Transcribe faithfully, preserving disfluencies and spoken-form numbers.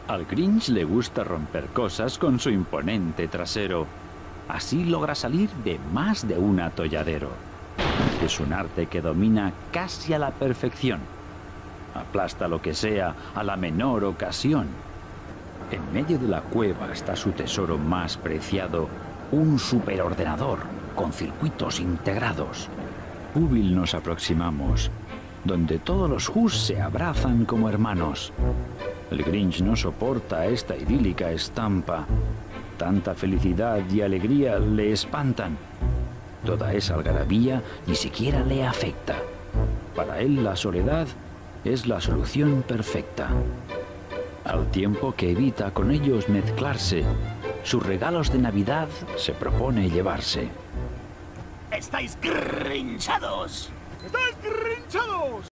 Al Grinch le gusta romper cosas con su imponente trasero. Así logra salir de más de un atolladero. Es un arte que domina casi a la perfección. Aplasta lo que sea a la menor ocasión. En medio de la cueva está su tesoro más preciado, un superordenador con circuitos integrados. Úbil nos aproximamos, donde todos los Whos se abrazan como hermanos. El Grinch no soporta esta idílica estampa. Tanta felicidad y alegría le espantan. Toda esa algarabía ni siquiera le afecta. Para él la soledad es la solución perfecta. Al tiempo que evita con ellos mezclarse, sus regalos de Navidad se propone llevarse. ¡Estáis grinchados! ¡Estáis grinchados!